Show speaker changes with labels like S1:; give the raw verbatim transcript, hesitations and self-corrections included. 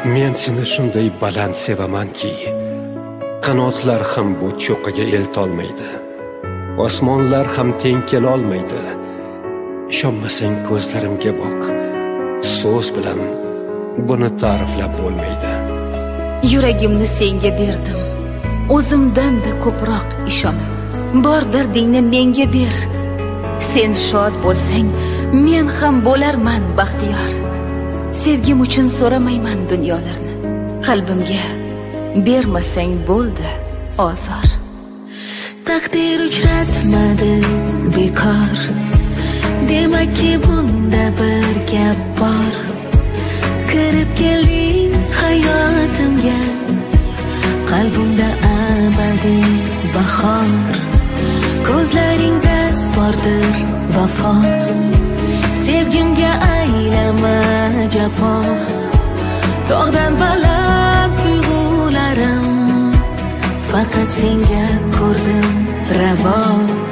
S1: Men seni shunday baland sevamanki, qanotlar ham bu cho'qqiga eltolmaydi, osmonlar ham teng kelolmaydi. Ishonmasang ko'zlarimga boq, so'z bilan buni ta'riflab bo'lmaydi.
S2: Yuragimni senga berdim, o'zimdan-da ko'proq ishonib. Bor dardingni menga ber. Sen shod bo'lsang, men ham bo'larman baxtiyor. Sevgim uchun so'ramayman dunyolarni. Qalbimga bermasang bo'ldi ozor.
S3: Taqdir uchratmadi bekor. Demakki bunda bir gap bor. Kirib kelding hayotimga, qalbimda abadiy bahor. Ko'zlaringda bordir vafo, sevgimga aylama jafo. Tog'dan baland tuyg'ularim, faqat senga ko'rdim ravo.